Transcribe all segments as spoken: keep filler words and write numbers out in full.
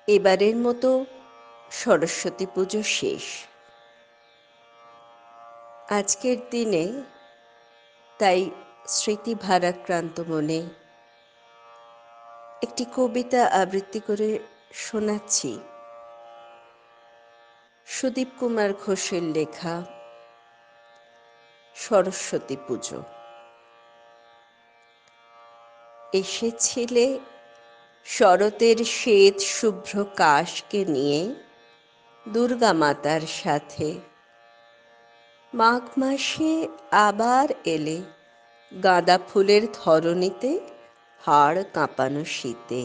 এবারের মতো সরস্বতী পুজো শেষ। আজকের দিনে তাই স্মৃতি ভারাক্রান্ত মনে একটি কবিতা আবৃত্তি করে শোনাচ্ছি। সুদীপ কুমার ঘোষের লেখা সরস্বতী পুজো। এসেছিলে শরতের শ্বেত শুভ্র কাশকে নিয়ে দুর্গা মাতার সাথে। মাঘ মাসে আবার এলে গাঁদা ফুলের ধরণীতে হাড় কাঁপানো শীতে।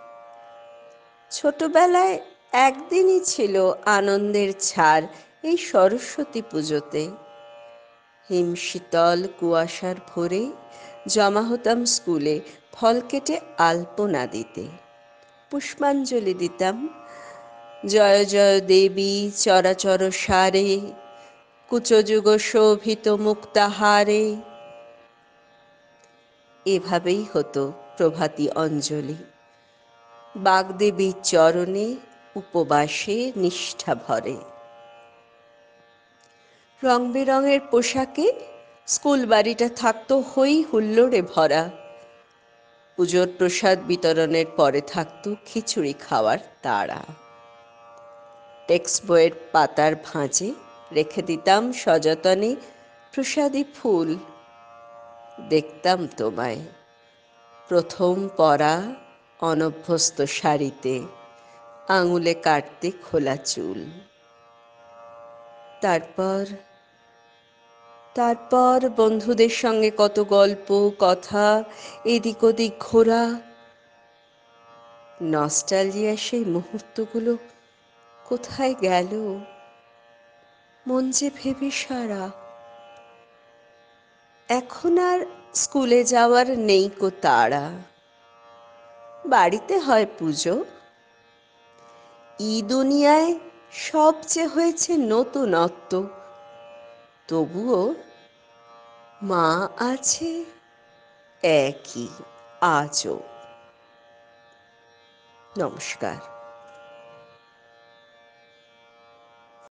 ছোটবেলায় একদিনই ছিল আনন্দের ছাড় এই সরস্বতী পুজোতে। হিমশীতল কুয়াশার ভোরে জমা হতাম স্কুলে ফল কেটে আলপনা দিতে। পুষ্পাঞ্জলি দিতাম জয় জয় দেবী চরাচর সারে, কুচযুগ শোভিত মুক্তাহারে। এভাবেই হতো প্রভাতী অঞ্জলি, বাগদেবীর চরণে উপবাসে নিষ্ঠা ভরে। রং বেরঙের পোশাকে স্কুল বাড়িটা থাকতো হই হুল্লোড়ে ভরা। পুজোর প্রসাদ বিতরণের পরে থাকতো খিচুড়ি খাওয়ার তাড়া। টেক্সট বইয়ের পাতার ভাঁজে রেখে দিতাম সযতনে প্রসাদী ফুল। দেখতাম তোমায় প্রথম পরা অনভ্যস্ত শাড়িতে, আঙুলে কাটতে খোলা চুল। তারপর তারপর বন্ধুদের সঙ্গে কত গল্প কথা, এদিক ওদিক ঘোরা। নস্টালজিয়া সেই মুহূর্তগুলো কোথায় গেল, মন যে ভেবে সারা। এখন আর স্কুলে যাওয়ার নেই কো তাড়া, বাড়িতে হয় পুজো। ই দুনিয়ায় সব যে হয়েছে নতুনত্ব, তবুও মা আছে একই আজও। নমস্কার।